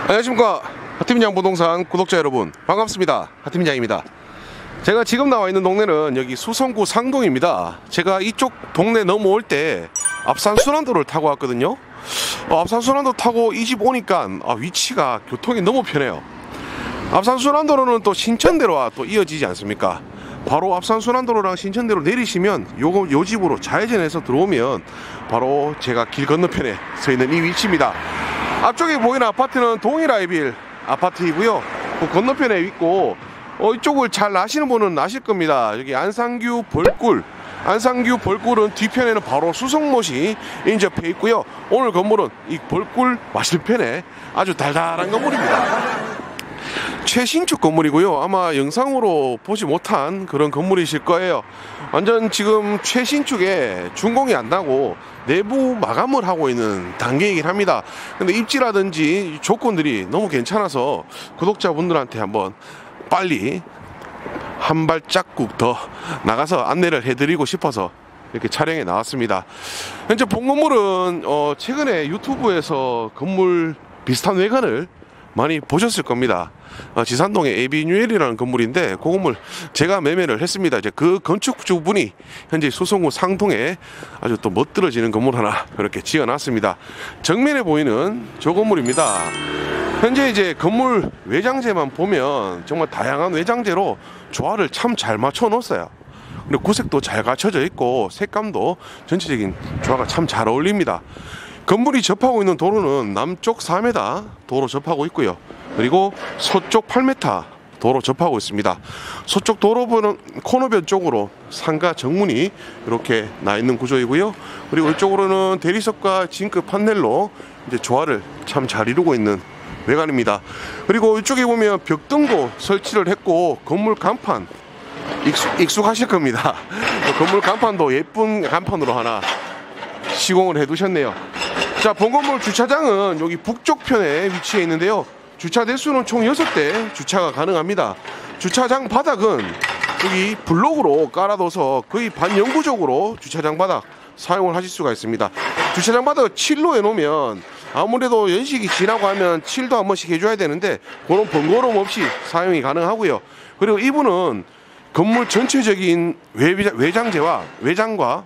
안녕하십니까, 하팀장 부동산 구독자 여러분, 반갑습니다. 하팀장입니다. 제가 지금 나와 있는 동네는 여기 수성구 상동입니다. 제가 이쪽 동네 넘어올 때 앞산순환도를 타고 왔거든요. 앞산순환도 타고 이 집 오니까 위치가 교통이 너무 편해요. 앞산순환도로는 또 신천대로와 또 이어지지 않습니까? 바로 앞산순환도로랑 신천대로 내리시면 요 집으로 좌회전해서 들어오면 바로 제가 길 건너편에 서 있는 이 위치입니다. 앞쪽에 보이는 아파트는 동일아이빌 아파트이고요. 그 건너편에 있고, 이쪽을 잘 아시는 분은 아실 겁니다. 여기 안산규 벌꿀. 안산규 벌꿀은 뒤편에는 바로 수성못이 인접해 있고요. 오늘 건물은 이 벌꿀 맞은편에 아주 달달한 건물입니다. 최신축 건물이고요. 아마 영상으로 보지 못한 그런 건물이실 거예요. 완전 지금 최신축에 준공이 안 나고 내부 마감을 하고 있는 단계이긴 합니다. 근데 입지라든지 조건들이 너무 괜찮아서 구독자분들한테 한번 빨리 한 발자국 더 나가서 안내를 해드리고 싶어서 이렇게 촬영에 나왔습니다. 현재 본 건물은 최근에 유튜브에서 건물 비슷한 외관을 많이 보셨을 겁니다. 지산동의 에비뉴엘이라는 건물인데 그 건물 제가 매매를 했습니다. 이제 그 건축주분이 현재 수성구 상동에 아주 또 멋들어지는 건물 하나 이렇게 지어놨습니다. 정면에 보이는 저 건물입니다. 현재 이제 건물 외장재만 보면 정말 다양한 외장재로 조화를 참 잘 맞춰 놓았어요. 그리고 구색도 잘 갖춰져 있고 색감도 전체적인 조화가 참 잘 어울립니다. 건물이 접하고 있는 도로는 남쪽 4m 도로 접하고 있고요. 그리고 서쪽 8m 도로 접하고 있습니다. 서쪽 도로변은 코너변 쪽으로 상가 정문이 이렇게 나 있는 구조이고요. 그리고 이쪽으로는 대리석과 징크 판넬로 이제 조화를 참 잘 이루고 있는 외관입니다. 그리고 이쪽에 보면 벽등도 설치를 했고 건물 간판 익숙하실 겁니다. 건물 간판도 예쁜 간판으로 하나 시공을 해 두셨네요. 자, 본 건물 주차장은 여기 북쪽 편에 위치해 있는데요. 주차 대수는 총 6대 주차가 가능합니다. 주차장 바닥은 여기 블록으로 깔아둬서 거의 반영구적으로 주차장 바닥 사용을 하실 수가 있습니다. 주차장 바닥을 칠로 해놓으면 아무래도 연식이 지나고 하면 칠도 한 번씩 해줘야 되는데 그런 번거로움 없이 사용이 가능하고요. 그리고 이분은 건물 전체적인 외장과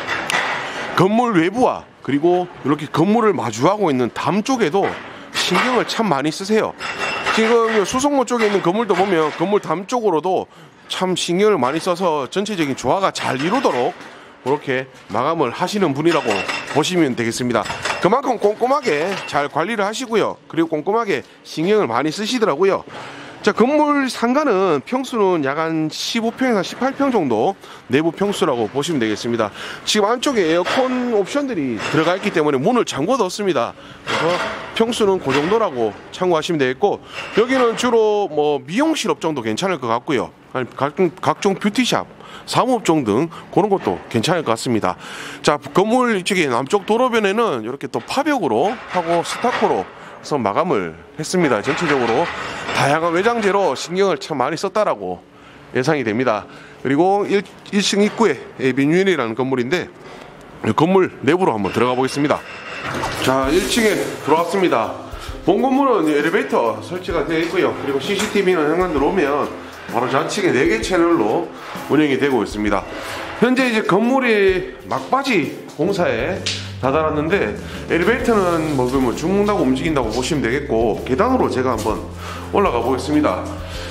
건물 외부와 그리고 이렇게 건물을 마주하고 있는 담 쪽에도 신경을 참 많이 쓰세요. 지금 수성모 쪽에 있는 건물도 보면 건물 담 쪽으로도 참 신경을 많이 써서 전체적인 조화가 잘 이루도록 그렇게 마감을 하시는 분이라고 보시면 되겠습니다. 그만큼 꼼꼼하게 잘 관리를 하시고요. 그리고 꼼꼼하게 신경을 많이 쓰시더라고요. 자, 건물 상가는 평수는 약 한 15평에서 18평 정도 내부 평수라고 보시면 되겠습니다. 지금 안쪽에 에어컨 옵션들이 들어가 있기 때문에 문을 잠궈 뒀습니다. 그래서 평수는 그 정도라고 참고하시면 되겠고, 여기는 주로 미용실 업종도 괜찮을 것 같고요. 각종 뷰티샵, 사무업종 등 그런 것도 괜찮을 것 같습니다. 자, 건물 이쪽에 남쪽 도로변에는 이렇게 또 파벽으로 하고 스타코로 그래서 마감을 했습니다. 전체적으로 다양한 외장재로 신경을 참 많이 썼다라고 예상이 됩니다. 그리고 1층 입구에 에비뉴엘이라는 건물인데 건물 내부로 한번 들어가 보겠습니다. 자, 1층에 들어왔습니다. 본 건물은 엘리베이터 설치가 되어 있고요. 그리고 CCTV는 현관 들어오면 바로 좌측에 4개 채널로 운영이 되고 있습니다. 현재 이제 건물이 막바지 공사에 다다랐는데 엘리베이터는 죽는다고 움직인다고 보시면 되겠고, 계단으로 제가 한번 올라가 보겠습니다.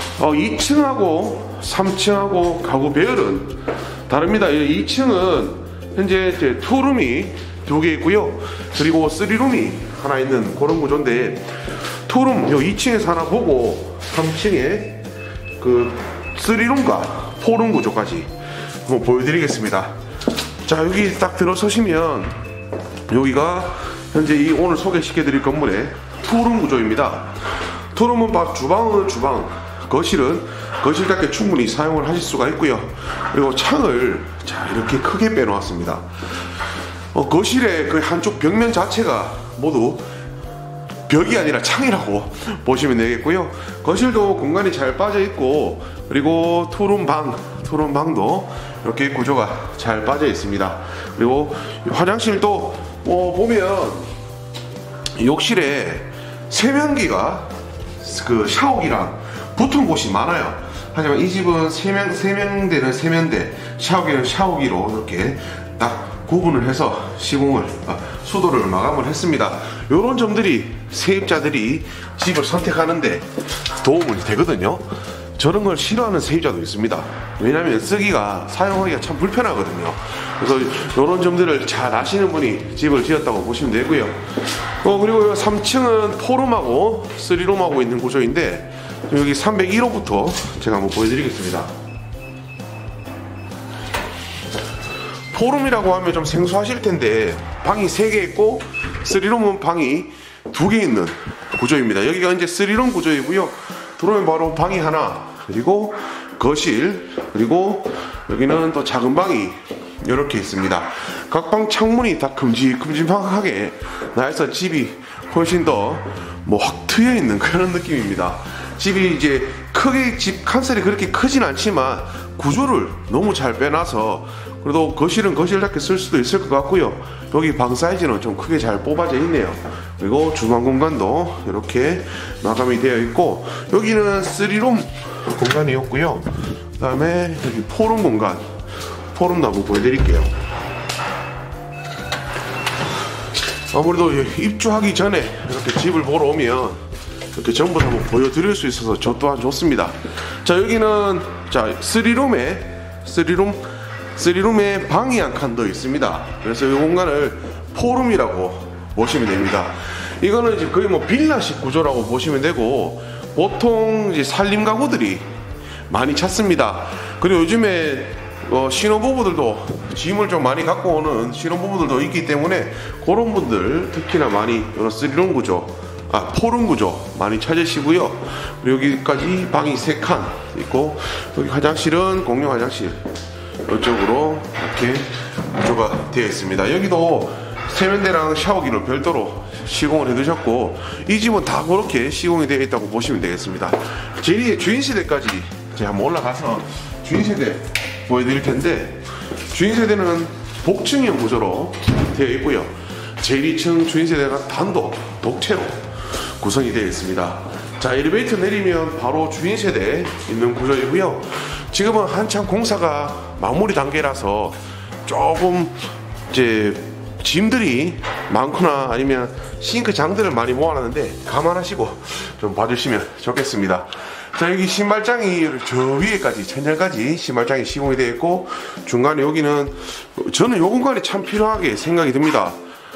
2층하고 3층하고 가구 배열은 다릅니다. 2층은 현재 투룸이 2개 있고요. 그리고 3룸이 하나 있는 그런 구조인데, 투룸 2층에서 하나 보고 3층에 그 3룸과 4룸 구조까지 한번 보여드리겠습니다. 자, 여기 딱 들어서시면 여기가 현재 이 오늘 소개시켜드릴 건물의 투룸 구조입니다. 투룸은 주방은 주방, 거실은 거실답게 충분히 사용을 하실 수가 있고요. 그리고 창을 이렇게 크게 빼놓았습니다. 거실의 그 한쪽 벽면 자체가 모두 벽이 아니라 창이라고 보시면 되겠고요. 거실도 공간이 잘 빠져 있고, 그리고 투룸방도 이렇게 구조가 잘 빠져 있습니다. 그리고 화장실도 보면 욕실에 세면기가 그 샤워기랑 붙은 곳이 많아요. 하지만 이 집은 세면대는 세면대, 샤워기는 샤워기로 이렇게 딱 구분을 해서 수도를 마감을 했습니다. 이런 점들이 세입자들이 집을 선택하는데 도움이 되거든요. 저런 걸 싫어하는 세입자도 있습니다. 왜냐하면 사용하기가 참 불편하거든요. 그래서 이런 점들을 잘 아시는 분이 집을 지었다고 보시면 되고요. 그리고 3층은 4룸하고 3룸하고 있는 구조인데 여기 301호부터 제가 한번 보여드리겠습니다. 4룸이라고 하면 좀 생소하실 텐데 방이 3개 있고 3룸은 방이 2개 있는 구조입니다. 여기가 이제 3룸 구조이고요. 들어오면 바로 방이 하나, 그리고 거실, 그리고 여기는 또 작은 방이 이렇게 있습니다. 각 방 창문이 다 큼직큼직하게 나해서 집이 훨씬 더 확 트여 있는 그런 느낌입니다. 집이 이제 크게 집 칸셀이 그렇게 크진 않지만 구조를 너무 잘 빼놔서 그래도 거실은 거실답게 쓸 수도 있을 것 같고요. 여기 방 사이즈는 좀 크게 잘 뽑아져 있네요. 그리고 주방 공간도 이렇게 마감이 되어 있고 여기는 3룸 공간이었고요. 그 다음에 여기 4룸 공간, 4룸도 한번 보여드릴게요. 아무래도 입주하기 전에 이렇게 집을 보러 오면 이렇게 전부 다 한번 보여드릴 수 있어서 저 또한 좋습니다. 자, 여기는 3룸에 방이 한 칸 더 있습니다. 그래서 이 공간을 4룸이라고 보시면 됩니다. 이거는 이제 거의 빌라식 구조라고 보시면 되고 보통 이제 살림 가구들이 많이 찾습니다. 그리고 요즘에 신혼부부들도 짐을 좀 많이 갖고 오는 신혼부부들도 있기 때문에 그런 분들 특히나 많이 이런 3룸 구조, 4룸 구조 많이 찾으시고요. 그리고 여기까지 방이 3칸 있고 여기 화장실은 공용 화장실 이쪽으로 이렇게 구조가 되어 있습니다. 여기도 세면대랑 샤워기를 별도로 시공을 해두셨고 이 집은 다 그렇게 시공이 되어 있다고 보시면 되겠습니다. 제2의 주인세대까지 제가 한번 올라가서 주인세대 보여드릴 텐데 주인세대는 복층형 구조로 되어 있고요. 제1, 2층 주인세대가 단독 독채로 구성이 되어 있습니다. 자, 엘리베이터 내리면 바로 주인세대 있는 구조이고요. 지금은 한참 공사가 마무리 단계라서 조금 이제 짐들이 많거나 아니면 싱크 장들을 많이 모아놨는데 감안하시고 좀 봐주시면 좋겠습니다. 자, 여기 신발장이 저 위에까지 천장까지 신발장이 시공이 되어 있고 중간에 여기는 저는 이 공간이 참 필요하게 생각이 듭니다.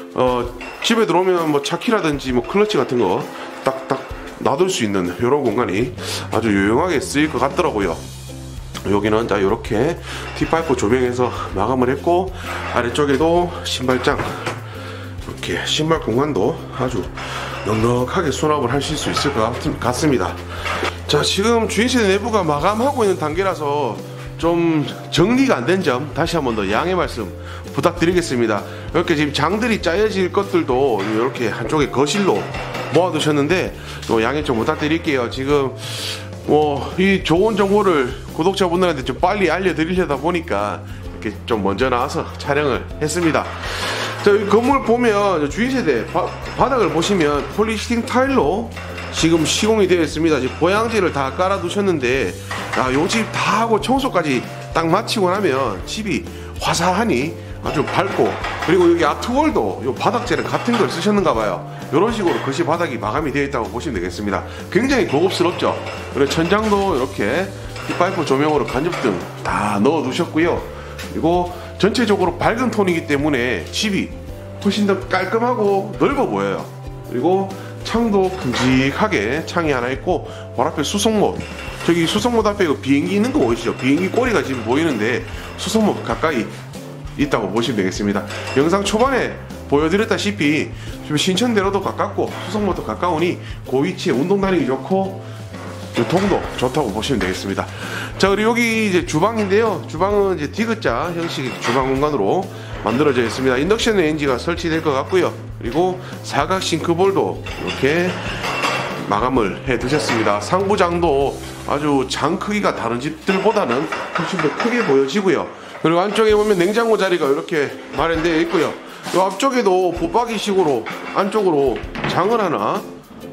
집에 들어오면 차키라든지 클러치 같은 거 딱딱 놔둘 수 있는 이런 공간이 아주 유용하게 쓰일 것 같더라고요. 여기는 자 이렇게 T파이프 조명해서 마감을 했고 아래쪽에도 신발장 이렇게 신발 공간도 아주 넉넉하게 수납을 하실 수 있을 것 같습니다. 자, 지금 주인세대 내부가 마감하고 있는 단계라서 좀 정리가 안 된 점 다시 한번 더 양해 말씀 부탁드리겠습니다. 이렇게 지금 장들이 짜여질 것들도 이렇게 한쪽에 거실로 모아두셨는데 양해 좀 부탁드릴게요. 지금 이 좋은 정보를 구독자분들한테 좀 빨리 알려드리려다 보니까 이렇게 좀 먼저 나와서 촬영을 했습니다. 자, 이 건물 보면 주인세대 바닥을 보시면 폴리시팅 타일로 지금 시공이 되어 있습니다. 지금 보양지를 다 깔아 두셨는데 요 집 다 하고 청소까지 딱 마치고 나면 집이 화사하니 아주 밝고 그리고 여기 아트월도 요 바닥재를 같은 걸 쓰셨는가 봐요. 이런 식으로 거실 바닥이 마감이 되어 있다고 보시면 되겠습니다. 굉장히 고급스럽죠. 그리고 천장도 이렇게 T파이프 조명으로 간접등 다 넣어 두셨고요. 그리고 전체적으로 밝은 톤이기 때문에 집이 훨씬 더 깔끔하고 넓어 보여요. 그리고 창도 큼직하게 창이 하나 있고 바로 앞에 수송못, 저기 수송못 앞에 비행기 있는 거 보이시죠? 비행기 꼬리가 지금 보이는데 수송못 가까이 있다고 보시면 되겠습니다. 영상 초반에 보여드렸다시피 지금 신천대로도 가깝고 수송못도 가까우니 그 위치에 운동 다니기 좋고 교통도 좋다고 보시면 되겠습니다. 자, 그리고 여기 이제 주방인데요. 주방은 이제 디귿자 형식 주방 공간으로 만들어져 있습니다. 인덕션 레인지가 설치될 것 같고요. 그리고 사각 싱크볼도 이렇게 마감을 해 두셨습니다. 상부장도 아주 장 크기가 다른 집들보다는 훨씬 더 크게 보여지고요. 그리고 안쪽에 보면 냉장고 자리가 이렇게 마련되어 있고요. 이 앞쪽에도 붙박이식으로 안쪽으로 장을 하나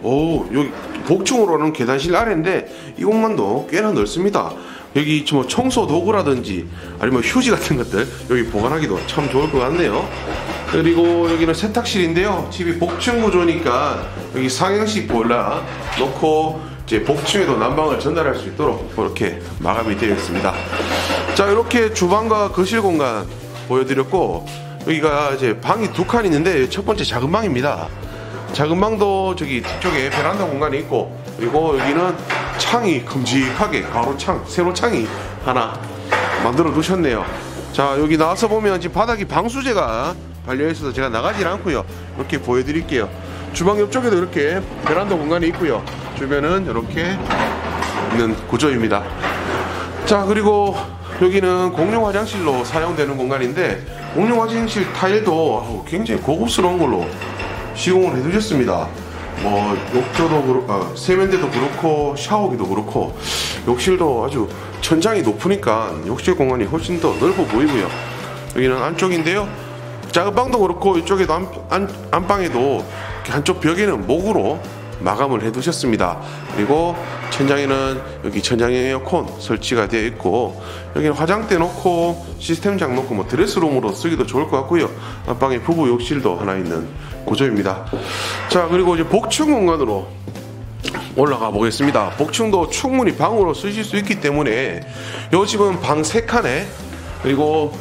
오, 여기 복층으로는 계단실 아래인데 이 공간도 꽤나 넓습니다. 여기 뭐 청소 도구라든지 아니면 휴지 같은 것들 여기 보관하기도 참 좋을 것 같네요. 그리고 여기는 세탁실인데요. 집이 복층 구조니까 여기 상향식 보일러 놓고 이제 복층에도 난방을 전달할 수 있도록 그렇게 마감이 되어 있습니다. 자, 이렇게 주방과 거실 공간 보여드렸고, 여기가 이제 방이 두 칸 있는데 첫 번째 작은 방입니다. 작은 방도 저기 뒤쪽에 베란다 공간이 있고, 그리고 여기는 창이 큼직하게 가로창, 세로창이 하나 만들어 두셨네요. 자, 여기 나와서 보면 지금 바닥이 방수제가 발려 있어서 제가 나가질 않고요. 이렇게 보여드릴게요. 주방 옆쪽에도 이렇게 베란다 공간이 있고요. 주변은 이렇게 있는 구조입니다. 자, 그리고 여기는 공용 화장실로 사용되는 공간인데, 공용 화장실 타일도 굉장히 고급스러운 걸로 시공을 해두셨습니다. 뭐 욕조도 그렇고, 세면대도 그렇고, 샤워기도 그렇고, 욕실도 아주 천장이 높으니까 욕실 공간이 훨씬 더 넓어 보이고요. 여기는 안쪽인데요. 작은 방도 그렇고 이쪽에도 안방에도 한쪽 벽에는 목으로 마감을 해두셨습니다. 그리고 천장에는 여기 천장형 에어컨 설치가 되어 있고, 여기는 화장대 놓고 시스템장 놓고 뭐 드레스룸으로 쓰기도 좋을 것 같고요. 안방에 부부 욕실도 하나 있는 구조입니다. 자, 그리고 이제 복층 공간으로 올라가 보겠습니다. 복층도 충분히 방으로 쓰실 수 있기 때문에 이 집은 방 3칸에 그리고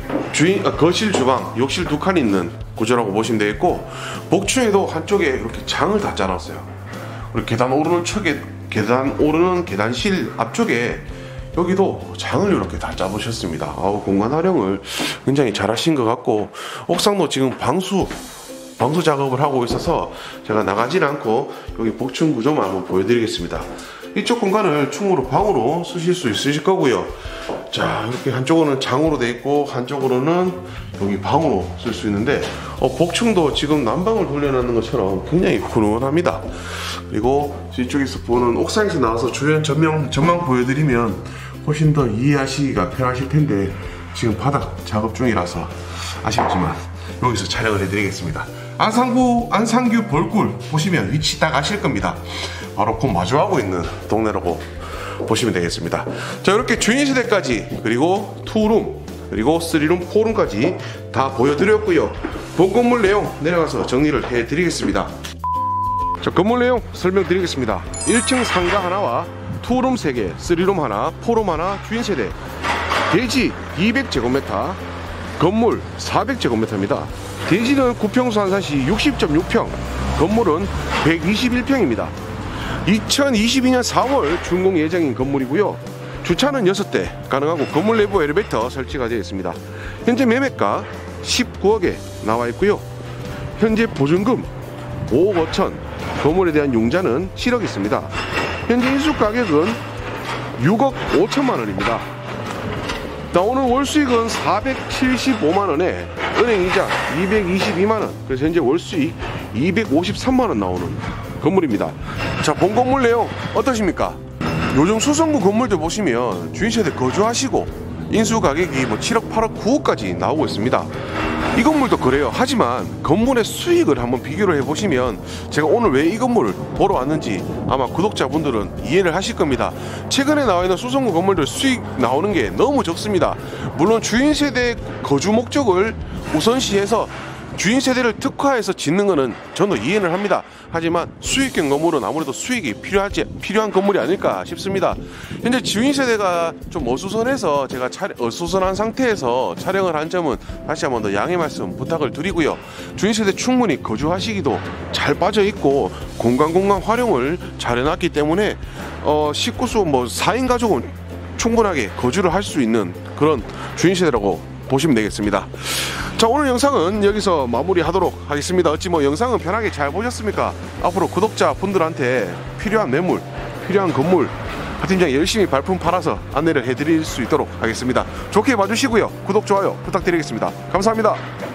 거실, 주방, 욕실 2칸 있는 구조라고 보시면 되겠고, 복층에도 한쪽에 이렇게 장을 다 짜놨어요. 그리고 계단 오르는 계단실 앞쪽에 여기도 장을 이렇게 다 짜보셨습니다. 공간 활용을 굉장히 잘 하신 것 같고, 옥상도 지금 방수 작업을 하고 있어서 제가 나가진 않고 여기 복층 구조만 한번 보여드리겠습니다. 이쪽 공간을 충분히 방으로 쓰실 수 있으실 거고요. 자, 이렇게 한쪽으로는 장으로 되어 있고 한쪽으로는 여기 방으로 쓸 수 있는데, 복층도 지금 난방을 돌려놓는 것처럼 굉장히 훈훈합니다. 그리고 이쪽에서 보는 옥상에서 나와서 주변 전망 보여드리면 훨씬 더 이해하시기가 편하실 텐데, 지금 바닥 작업 중이라서 아쉽지만 여기서 촬영을 해드리겠습니다. 안산규 벌꿀 보시면 위치 딱 아실 겁니다. 바로 곧 마주하고 있는 동네라고 보시면 되겠습니다. 자, 이렇게 주인 세대까지, 그리고 2룸, 그리고 3룸, 4룸까지 다 보여드렸고요. 본 건물 내용 내려가서 정리를 해드리겠습니다. 자, 건물 내용 설명드리겠습니다. 1층 상가 하나와 2룸 3개, 3룸 하나, 4룸 하나, 주인 세대, 대지 200제곱미터, 건물 400제곱미터입니다. 대지는 구평수 한산시 60.6평, 건물은 121평입니다. 2022년 4월 준공 예정인 건물이고요. 주차는 6대 가능하고 건물 내부 엘리베이터 설치가 되어 있습니다. 현재 매매가 19억에 나와 있고요. 현재 보증금 5억 5천, 건물에 대한 융자는 7억 있습니다. 현재 인수 가격은 6억 5천만 원입니다. 오늘 월수익은 475만원에 은행이자 222만원, 그래서 현재 월수익 253만원 나오는 건물입니다. 자, 본 건물 내용 어떠십니까? 요즘 수성구 건물들 보시면 주인세대 거주하시고 인수 가격이 뭐 7억, 8억, 9억까지 나오고 있습니다. 이 건물도 그래요. 하지만 건물의 수익을 한번 비교를 해보시면, 제가 오늘 왜 이 건물을 보러 왔는지 아마 구독자분들은 이해를 하실 겁니다. 최근에 나와 있는 수성구 건물들 수익 나오는 게 너무 적습니다. 물론 주인세대 거주 목적을 우선시해서 주인세대를 특화해서 짓는 거는 저도 이해는 합니다. 하지만 수익형 건물은 아무래도 수익이 필요한 건물이 아닐까 싶습니다. 현재 주인세대가 좀 어수선해서 제가 어수선한 상태에서 촬영을 한 점은 다시 한번 더 양해 말씀 부탁을 드리고요. 주인세대 충분히 거주하시기도 잘 빠져있고 공간 활용을 잘 해놨기 때문에 식구수 뭐 4인 가족은 충분하게 거주를 할 수 있는 그런 주인세대라고 보시면 되겠습니다. 자, 오늘 영상은 여기서 마무리하도록 하겠습니다. 어찌 뭐 영상은 편하게 잘 보셨습니까? 앞으로 구독자분들한테 필요한 매물, 필요한 건물 하팀장이 열심히 발품 팔아서 안내를 해드릴 수 있도록 하겠습니다. 좋게 봐주시고요. 구독, 좋아요 부탁드리겠습니다. 감사합니다.